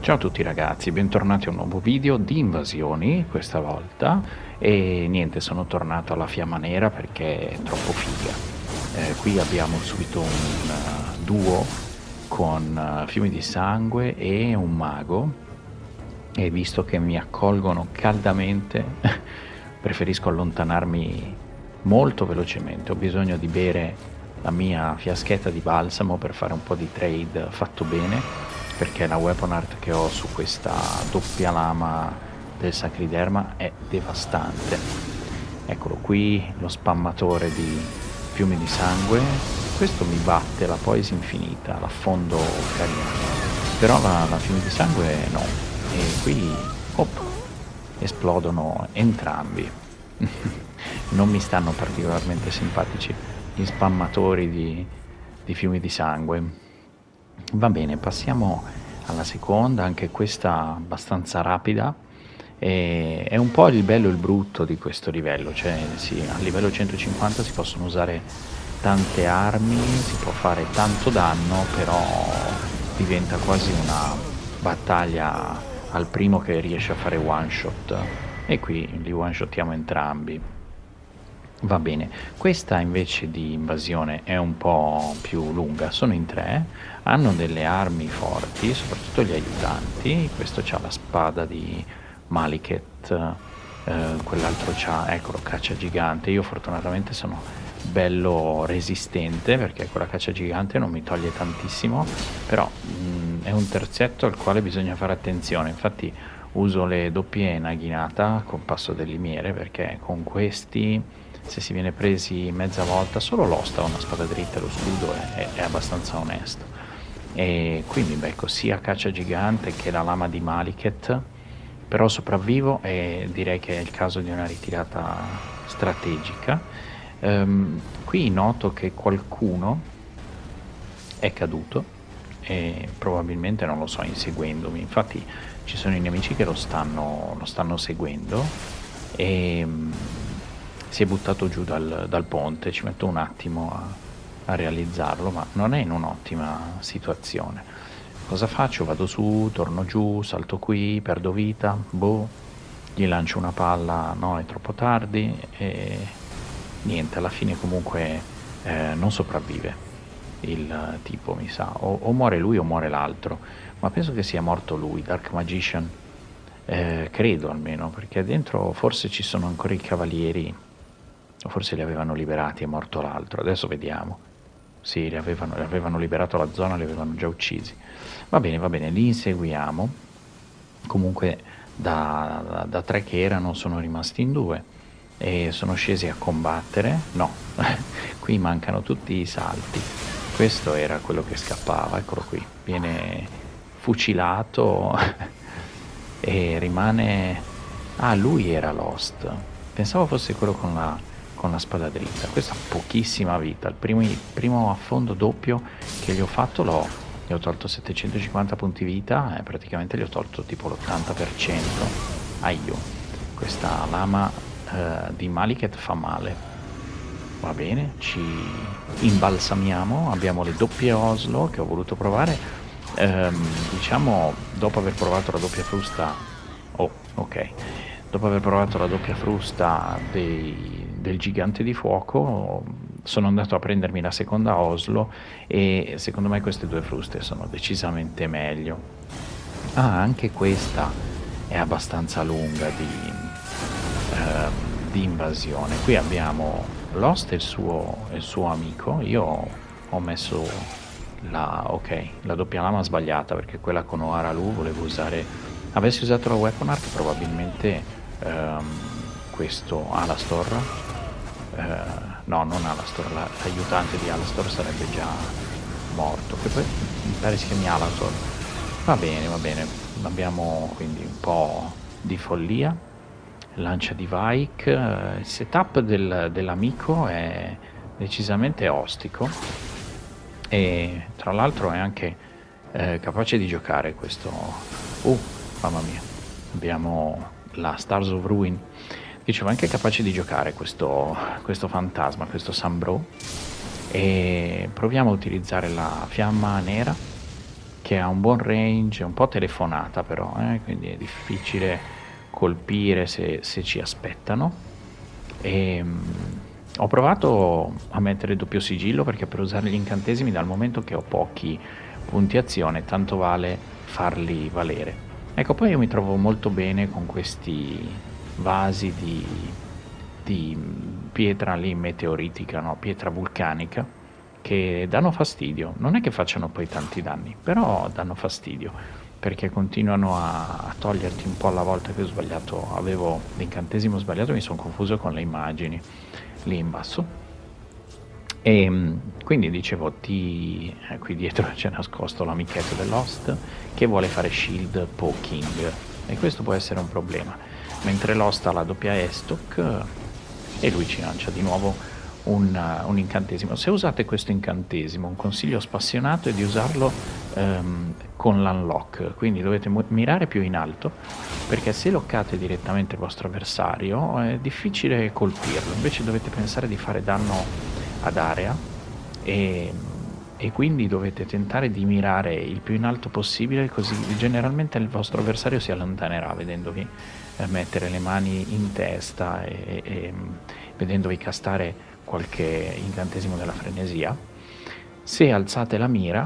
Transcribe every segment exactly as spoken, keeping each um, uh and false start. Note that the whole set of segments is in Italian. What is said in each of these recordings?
Ciao a tutti ragazzi, bentornati a un nuovo video di invasioni questa volta e niente, sono tornato alla fiamma nera perché è troppo figa. Eh, qui abbiamo subito un uh, duo con uh, fiumi di sangue e un mago e visto che mi accolgono caldamente preferisco allontanarmi molto velocemente. Ho bisogno di bere la mia fiaschetta di balsamo per fare un po' di trade fatto bene, perché la weapon art che ho su questa doppia lama del sacriderma è devastante. Eccolo qui, lo spammatore di fiumi di sangue. Questo mi batte la poise infinita, l'affondo carino, però la, la fiumi di sangue no. E qui op, esplodono entrambi. Non mi stanno particolarmente simpatici gli spammatori di, di fiumi di sangue. Va bene, passiamo alla seconda, anche questa abbastanza rapida. E è un po' il bello e il brutto di questo livello, cioè sì, a livello centocinquanta si possono usare tante armi, si può fare tanto danno, però diventa quasi una battaglia al primo che riesce a fare one shot, e qui li one shottiamo entrambi. Va bene, questa invece di invasione è un po' più lunga, sono in tre, hanno delle armi forti, soprattutto gli aiutanti. Questo c'ha la spada di Maliket, eh, quell'altro c'ha, eccolo, caccia gigante. Io fortunatamente sono bello resistente perché quella caccia gigante non mi toglie tantissimo, però mh, è un terzetto al quale bisogna fare attenzione. Infatti uso le doppie naghinata con passo del limiere, perché con questi, se si viene presi mezza volta, solo l'osta ha una spada dritta e lo scudo è, è abbastanza onesto. E qui mi becco sia caccia gigante che la lama di Maliket, però sopravvivo e direi che è il caso di una ritirata strategica. Um, qui noto che qualcuno è caduto e probabilmente, non lo so, inseguendomi. Infatti ci sono i nemici che lo stanno, lo stanno seguendo e um, si è buttato giù dal, dal ponte. Ci metto un attimo a, a realizzarlo, ma non è in un'ottima situazione. Cosa faccio? Vado su, torno giù, salto qui, perdo vita, boh, gli lancio una palla, no, è troppo tardi, e niente, alla fine comunque eh, non sopravvive il tipo, mi sa, o, o muore lui o muore l'altro, ma penso che sia morto lui, Dark Magician, eh, credo almeno, perché dentro forse ci sono ancora i cavalieri, o forse li avevano liberati, è morto l'altro, adesso vediamo. Sì, li avevano, li avevano liberato la zona, li avevano già uccisi. Va bene, va bene, li inseguiamo. Comunque da, da, da tre che erano sono rimasti in due e sono scesi a combattere. No, qui mancano tutti i salti. Questo era quello che scappava, eccolo qui. Viene fucilato e rimane... Ah, lui era Lost. Pensavo fosse quello con la... con la spada dritta. Questa ha pochissima vita. Il primo, il primo affondo doppio che gli ho fatto l'ho, gli ho tolto settecentocinquanta punti vita e praticamente gli ho tolto tipo l'ottanta per cento. Aio, questa lama eh, di Maliket fa male. Va bene, ci imbalsamiamo. Abbiamo le doppie Oslo che ho voluto provare. Ehm, diciamo, dopo aver provato la doppia frusta, oh, ok, dopo aver provato la doppia frusta dei, del gigante di fuoco, sono andato a prendermi la seconda Oslo e secondo me queste due fruste sono decisamente meglio. Ah, anche questa è abbastanza lunga di, eh, di invasione. Qui abbiamo Lost e il suo, il suo amico. Io ho messo la, ok, la doppia lama sbagliata, perché quella con Oara Lu volevo usare. Avessi usato la weapon art probabilmente ehm, questo Alastor, eh, no, non Alastor, la, l'aiutante di Alastor sarebbe già morto, che poi mi pare si chiami Alastor. Va bene, va bene, abbiamo quindi un po' di follia. Lancia di Vaik, eh, il setup del, dell'amico è decisamente ostico e tra l'altro è anche eh, capace di giocare questo. Uh, mamma mia, abbiamo la Stars of Ruin. Dicevo, anche capace di giocare questo, questo fantasma, questo Sambro. E proviamo a utilizzare la fiamma nera che ha un buon range, un po' telefonata però, eh, quindi è difficile colpire se, se ci aspettano. E, mh, ho provato a mettere doppio sigillo perché per usare gli incantesimi, dal momento che ho pochi punti azione, tanto vale farli valere. Ecco, poi io mi trovo molto bene con questi vasi di, di pietra lì meteoritica, no? Pietra vulcanica, che danno fastidio. Non è che facciano poi tanti danni, però danno fastidio, perché continuano a, a toglierti un po' alla volta. Che ho sbagliato, avevo l'incantesimo sbagliato, mi sono confuso con le immagini lì in basso. E quindi dicevo, ti, eh, qui dietro c'è nascosto l'amichetto dell'host che vuole fare shield poking, e questo può essere un problema, mentre l'host ha la doppia estoc e lui ci lancia di nuovo un, uh, un incantesimo. Se usate questo incantesimo, un consiglio spassionato è di usarlo um, con l'unlock, quindi dovete mirare più in alto, perché se loccate direttamente il vostro avversario è difficile colpirlo, invece dovete pensare di fare danno ad area, e, e quindi dovete tentare di mirare il più in alto possibile, così generalmente il vostro avversario si allontanerà vedendovi eh, mettere le mani in testa e, e vedendovi castare qualche incantesimo della frenesia. Se alzate la mira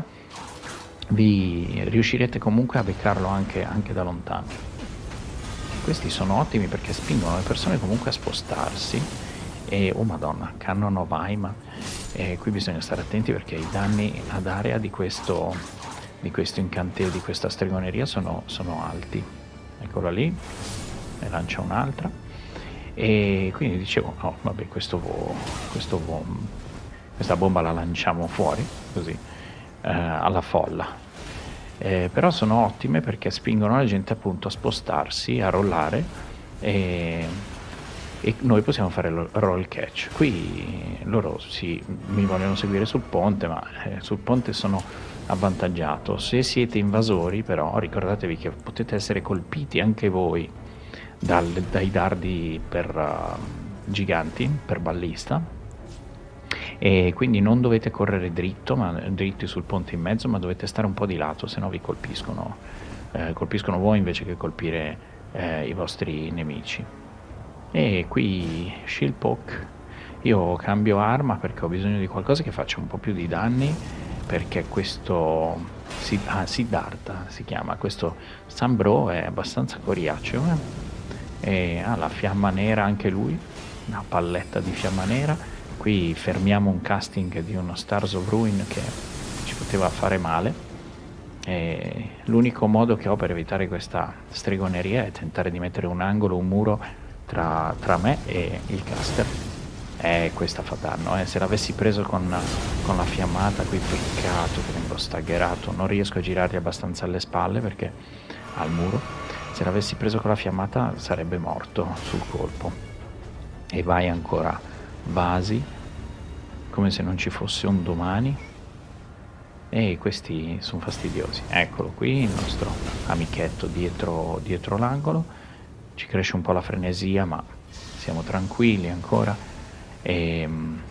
vi riuscirete comunque a beccarlo anche, anche da lontano. Questi sono ottimi perché spingono le persone comunque a spostarsi. E oh madonna, Cannon of Aima, e qui bisogna stare attenti perché i danni ad area di questo di questo incantesimo, di questa stregoneria sono, sono alti. Eccola lì, ne lancia un'altra, e quindi dicevo, oh vabbè, questo, questo questa bomba la lanciamo fuori così eh, alla folla, eh, però sono ottime perché spingono la gente appunto a spostarsi, a rollare, e e noi possiamo fare il roll catch. Qui loro sì, mi vogliono seguire sul ponte, ma eh, sul ponte sono avvantaggiato. Se siete invasori però ricordatevi che potete essere colpiti anche voi dal, dai dardi per uh, giganti, per ballista, e quindi non dovete correre dritto, ma dritti sul ponte in mezzo, ma dovete stare un po' di lato, se no vi colpiscono, eh, colpiscono voi invece che colpire eh, i vostri nemici. E qui shield poke, io cambio arma perché ho bisogno di qualcosa che faccia un po' più di danni, perché questo ah, Siddhartha si chiama, questo Sambro è abbastanza coriaceo, eh? E ha la fiamma nera anche lui, una palletta di fiamma nera. Qui fermiamo un casting di uno Stars of Ruin che ci poteva fare male, e l'unico modo che ho per evitare questa stregoneria è tentare di mettere un angolo, un muro Tra, tra me e il caster. E eh, questa fa danno, eh. Se l'avessi preso con, con la fiammata qui, peccato che vengo staggerato, non riesco a girargli abbastanza alle spalle perché al muro. Se l'avessi preso con la fiammata sarebbe morto sul colpo. E vai ancora vasi come se non ci fosse un domani, e questi sono fastidiosi. Eccolo qui il nostro amichetto dietro, dietro l'angolo. Ci cresce un po' la frenesia, ma siamo tranquilli ancora. E,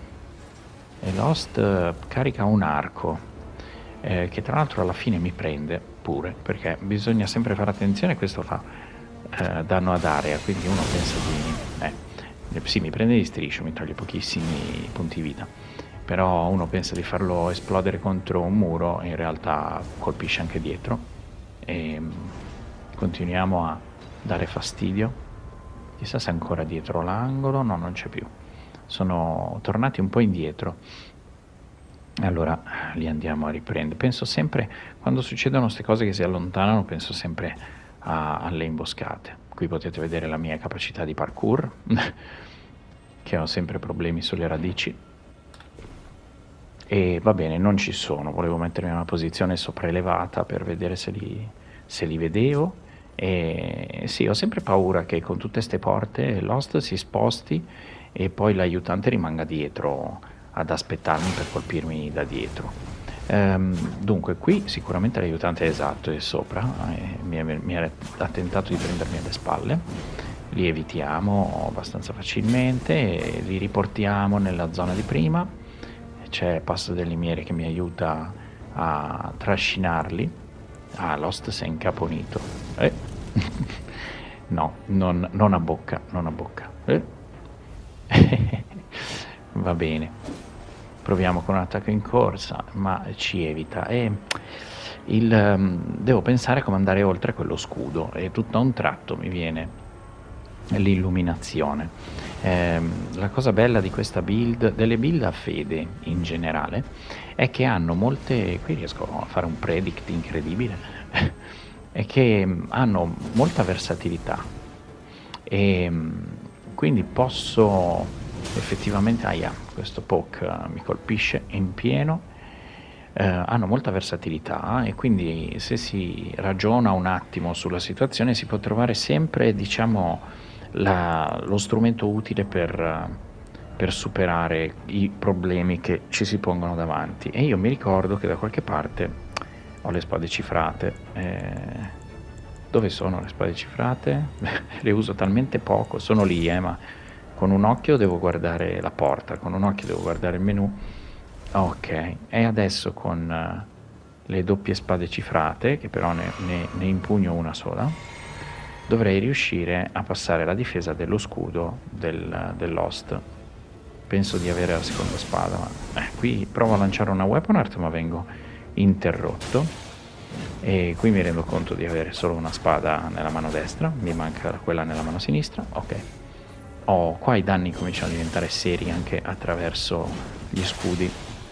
e l'host carica un arco, eh, che tra l'altro alla fine mi prende pure, perché bisogna sempre fare attenzione. Questo fa eh, danno ad area, quindi uno pensa di... Eh, sì, mi prende di striscio, mi toglie pochissimi punti vita, però uno pensa di farlo esplodere contro un muro, in realtà colpisce anche dietro. E continuiamo a dare fastidio. Chissà se è ancora dietro l'angolo. No, non c'è più, sono tornati un po' indietro. Allora li andiamo a riprendere. Penso sempre, quando succedono queste cose che si allontanano, penso sempre a, alle imboscate. Qui potete vedere la mia capacità di parkour che ho sempre problemi sulle radici. E va bene, non ci sono, volevo mettermi in una posizione sopraelevata per vedere se li, se li vedevo. E sì, ho sempre paura che con tutte queste porte l'host si sposti e poi l'aiutante rimanga dietro ad aspettarmi per colpirmi da dietro. Ehm, dunque qui sicuramente l'aiutante è esatto, è sopra, eh, mi, mi ha tentato di prendermi alle spalle. Li evitiamo abbastanza facilmente e li riportiamo nella zona di prima. C'è Passo delle Miere che mi aiuta a trascinarli Ah, Lost si è incaponito. Eh. No, non, non a bocca, non a bocca. Eh. Va bene. Proviamo con un attacco in corsa, ma ci evita. E il, um, devo pensare a come andare oltre quello scudo e tutto a un tratto mi viene l'illuminazione. Eh, la cosa bella di questa build, delle build a fede in generale, è che hanno molte, qui riesco a fare un predict incredibile, è che hanno molta versatilità e quindi posso effettivamente, aia, questo poke mi colpisce in pieno. Eh, hanno molta versatilità e quindi se si ragiona un attimo sulla situazione si può trovare sempre, diciamo, la, lo strumento utile per, per superare i problemi che ci si pongono davanti. E io mi ricordo che da qualche parte ho le spade cifrate. Eh, dove sono le spade cifrate? Le uso talmente poco, sono lì, eh, ma con un occhio devo guardare la porta, con un occhio devo guardare il menu. Ok, e adesso con uh, le doppie spade cifrate, che però ne, ne, ne impugno una sola, dovrei riuscire a passare la difesa dello scudo del, dell'host. Penso di avere la seconda spada, ma eh, qui provo a lanciare una weapon art ma vengo interrotto e qui mi rendo conto di avere solo una spada nella mano destra, mi manca quella nella mano sinistra. Ok, oh, qua i danni cominciano a diventare seri anche attraverso gli scudi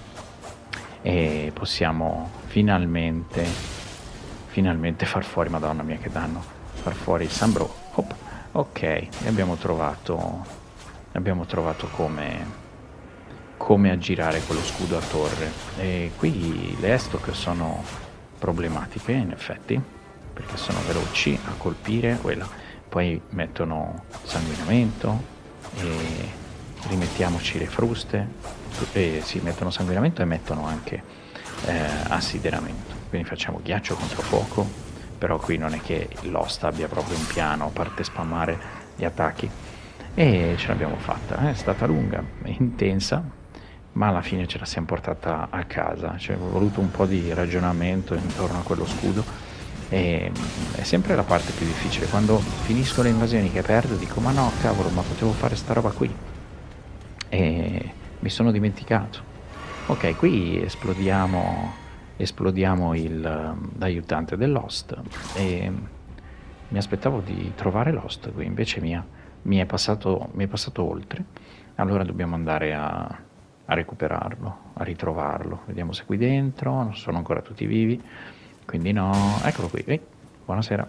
e possiamo finalmente finalmente far fuori, madonna mia che danno, far fuori il Sambro. Hop. Ok, e abbiamo trovato abbiamo trovato come come aggirare quello scudo a torre. E qui le Estoc sono problematiche in effetti perché sono veloci a colpire quella, poi mettono sanguinamento e rimettiamoci le fruste, e si mettono sanguinamento e mettono anche eh, assideramento, quindi facciamo ghiaccio contro fuoco, però qui non è che l'host abbia proprio un piano a parte spammare gli attacchi e ce l'abbiamo fatta. È stata lunga e intensa, ma alla fine ce la siamo portata a casa. Ci è voluto un po' di ragionamento intorno a quello scudo e è sempre la parte più difficile, quando finisco le invasioni che perdo dico ma no cavolo, ma potevo fare sta roba qui e mi sono dimenticato. Ok, qui esplodiamo esplodiamo il, l'aiutante dell'host e mi aspettavo di trovare l'host, qui invece mi, ha, mi, è passato, mi è passato oltre. Allora dobbiamo andare a, a recuperarlo, a ritrovarlo. Vediamo se qui dentro non sono ancora tutti vivi, quindi no. Eccolo qui. Ehi, buonasera.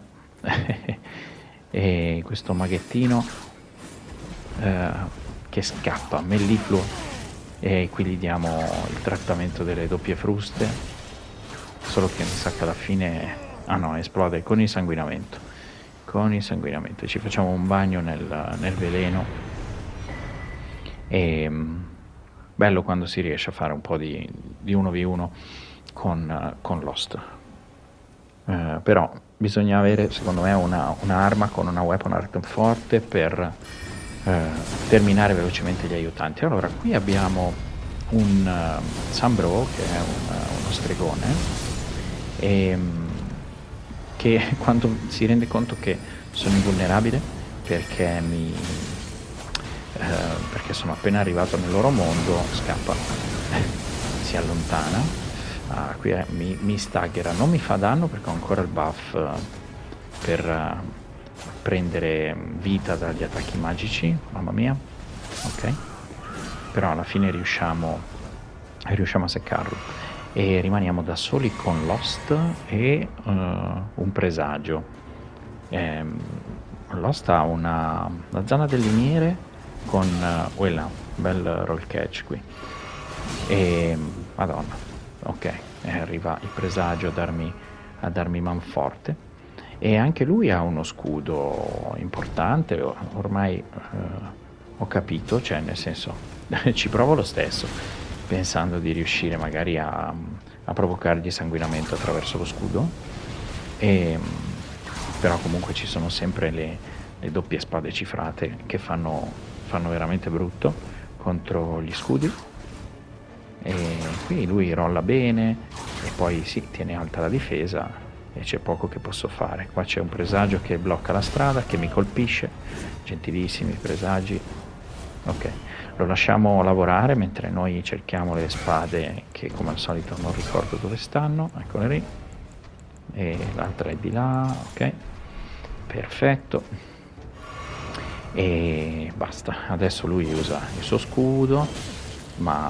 E questo maghettino eh, che scappa, mellifluo, e qui gli diamo il trattamento delle doppie fruste, solo che mi sa che alla fine ah no, esplode con il sanguinamento con il sanguinamento ci facciamo un bagno nel, nel veleno e bello quando si riesce a fare un po' di, di uno vu uno con, con l'host. Eh, però bisogna avere secondo me una, un'arma con una weapon art forte per eh, terminare velocemente gli aiutanti. Allora qui abbiamo un uh, Sambro che è un, uh, uno stregone e um, che quando si rende conto che sono invulnerabile perché mi eh, perché sono appena arrivato nel loro mondo scappa si allontana. Ah, qui è, mi, mi staggera, non mi fa danno perché ho ancora il buff uh, per uh, prendere vita dagli attacchi magici, mamma mia. Ok, però alla fine riusciamo riusciamo a seccarlo e rimaniamo da soli con l'host e uh, un presagio. ehm, l'host ha una la zona del liniere con uh, quella bel roll catch qui e madonna. Ok, e arriva il presagio a darmi a darmi manforte e anche lui ha uno scudo importante, ormai uh, ho capito, cioè nel senso ci provo lo stesso pensando di riuscire magari a, a provocargli sanguinamento attraverso lo scudo e, però comunque ci sono sempre le, le doppie spade cifrate che fanno, fanno veramente brutto contro gli scudi e qui lui rolla bene e poi sì, tiene alta la difesa e c'è poco che posso fare. Qua c'è un presagio che blocca la strada, che mi colpisce, gentilissimi presagi. Ok, lo lasciamo lavorare mentre noi cerchiamo le spade che come al solito non ricordo dove stanno. Eccole lì, e l'altra è di là. Ok, perfetto, e basta. Adesso lui usa il suo scudo, ma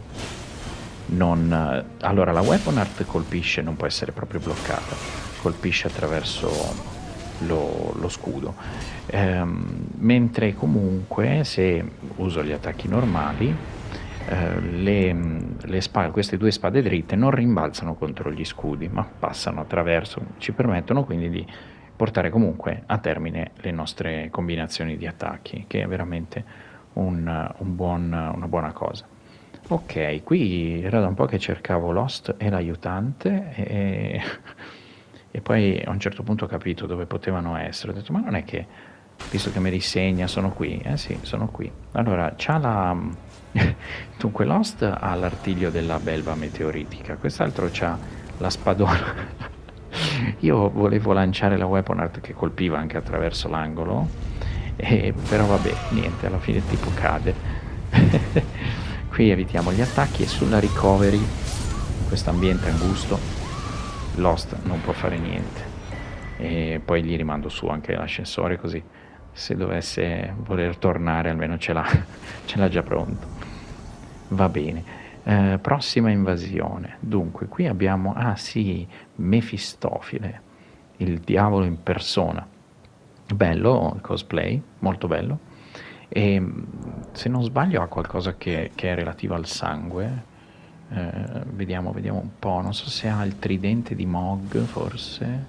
non... allora la weapon art colpisce, non può essere proprio bloccata, colpisce attraverso lo, lo scudo, ehm, mentre comunque se uso gli attacchi normali eh, le, le spade, queste due spade dritte non rimbalzano contro gli scudi ma passano attraverso, ci permettono quindi di portare comunque a termine le nostre combinazioni di attacchi, che è veramente un, un buon, una buona cosa. Ok, qui era da un po' che cercavo Lost e l'aiutante e, e poi a un certo punto ho capito dove potevano essere. Ho detto, ma non è che, visto che mi risegna, sono qui? Eh sì, sono qui. Allora, c'ha la... dunque Lost ha l'artiglio della belva meteoritica, quest'altro c'ha la spadona. Io volevo lanciare la weapon art che colpiva anche attraverso l'angolo, e, però vabbè, niente, alla fine tipo cade. Qui evitiamo gli attacchi e sulla recovery, questo ambiente angusto, Lost non può fare niente. E poi gli rimando su anche l'ascensore, così se dovesse voler tornare almeno ce l'ha, ce l'ha già pronto. Va bene. Eh, prossima invasione. Dunque, qui abbiamo, ah sì, Mefistofile, il diavolo in persona. Bello il cosplay, molto bello. E se non sbaglio ha qualcosa che, che è relativo al sangue. Eh, vediamo, vediamo un po'. Non so se ha il tridente di Mog, forse.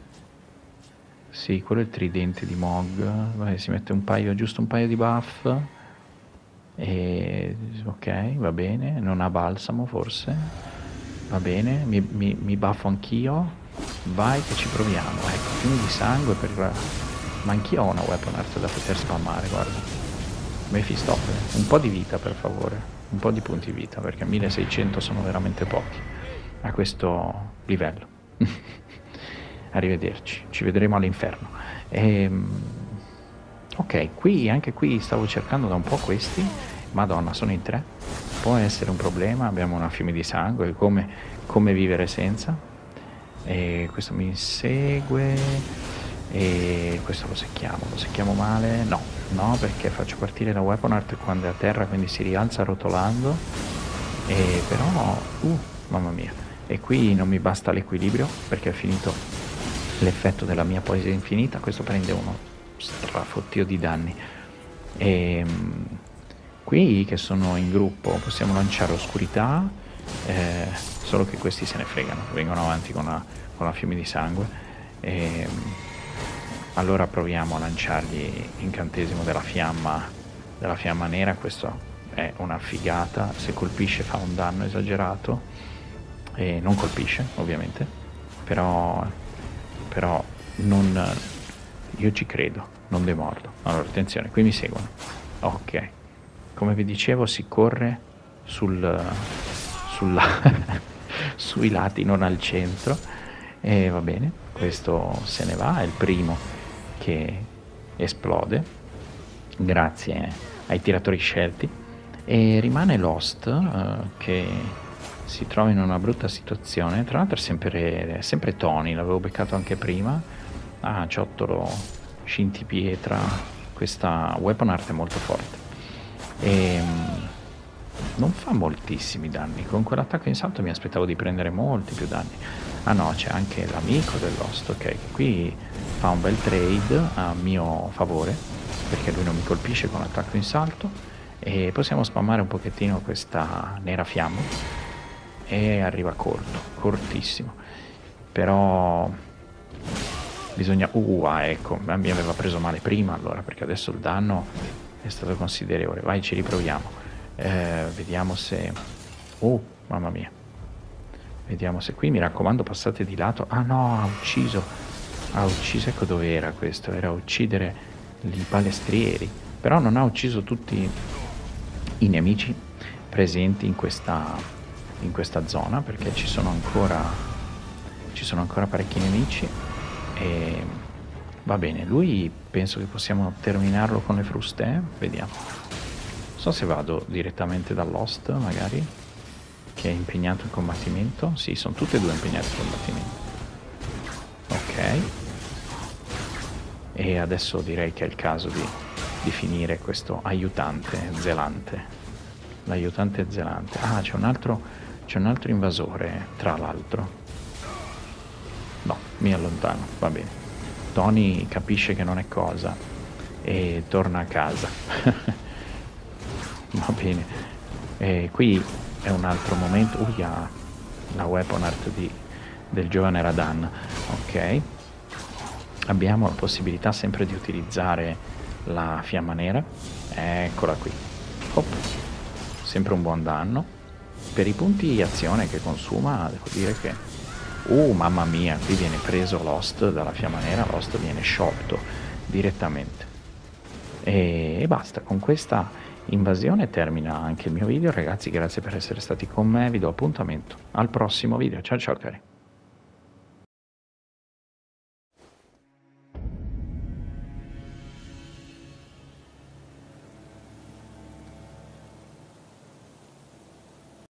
Sì, quello è il tridente di Mog. Vai, si mette un paio, giusto un paio di buff. E, ok, va bene. Non ha balsamo, forse. Va bene, mi, mi, mi buffo anch'io. Vai che ci proviamo. Ecco, fiumi di sangue per... Ma anch'io ho una weapon art da poter spammare, guarda. Mefistofele. Un po' di vita, per favore. Un po' di punti vita, perché milleseicento sono veramente pochi a questo livello. Arrivederci, ci vedremo all'inferno. Ehm... Ok, qui, anche qui stavo cercando da un po' questi. Madonna, sono in tre. Può essere un problema, abbiamo una fiume di sangue, come, come vivere senza. E questo mi segue. E questo lo secchiamo, lo secchiamo male. No, no, perché faccio partire la weapon art quando è a terra, quindi si rialza rotolando. E però, uh, mamma mia. E qui non mi basta l'equilibrio, perché è finito l'effetto della mia poesia infinita. Questo prende uno strafottio di danni. E qui che sono in gruppo possiamo lanciare oscurità, eh, solo che questi se ne fregano, vengono avanti con la, con la fiume di sangue. E allora proviamo a lanciargli incantesimo della fiamma, della fiamma nera. Questo è una figata, se colpisce fa un danno esagerato e non colpisce ovviamente, però, però non... io ci credo, non demordo. Allora, attenzione, qui mi seguono. Ok. Come vi dicevo, si corre sul, sulla, sui lati, non al centro. E va bene, questo se ne va, è il primo che esplode, grazie ai tiratori scelti. E rimane Lost, uh, che si trova in una brutta situazione. Tra l'altro è sempre, è sempre Tony, l'avevo beccato anche prima. Ah, ciottolo scintipietra, questa weapon art è molto forte e non fa moltissimi danni. Con quell'attacco in salto mi aspettavo di prendere molti più danni. Ah no, c'è anche l'amico dell'host, ok, qui fa un bel trade a mio favore perché lui non mi colpisce con l'attacco in salto e possiamo spammare un pochettino questa nera fiamma e arriva corto, cortissimo, però bisogna... Uh, ah, ecco, mi aveva preso male prima allora, perché adesso il danno è stato considerevole. Vai, ci riproviamo. Eh, vediamo se... Oh, mamma mia. Vediamo se qui, mi raccomando, passate di lato. Ah no, ha ucciso. Ha ucciso, ecco dove era questo. Era uccidere i palestrieri. Però non ha ucciso tutti i nemici presenti in questa, in questa zona, perché ci sono ancora... ci sono ancora parecchi nemici e va bene, lui penso che possiamo terminarlo con le fruste, vediamo. Non so se vado direttamente dall'host magari, che è impegnato in combattimento. Sì, sono tutti e due impegnati in combattimento. Ok. E adesso direi che è il caso di, di finire questo aiutante zelante. L'aiutante zelante. Ah, c'è un altro, c'è un altro invasore, tra l'altro. No, mi allontano, va bene. Tony capisce che non è cosa e torna a casa. Va bene. E qui è un altro momento. Uia, la weapon art di, del giovane Radan. Ok. Abbiamo la possibilità sempre di utilizzare la fiamma nera. Eccola qui. Hop. Sempre un buon danno. Per i punti azione che consuma, devo dire che... Uh, mamma mia, qui viene preso l'host dalla fiamma nera, l'host viene sciolto direttamente. E, e basta, con questa invasione termina anche il mio video. Ragazzi, grazie per essere stati con me, vi do appuntamento al prossimo video. Ciao ciao cari.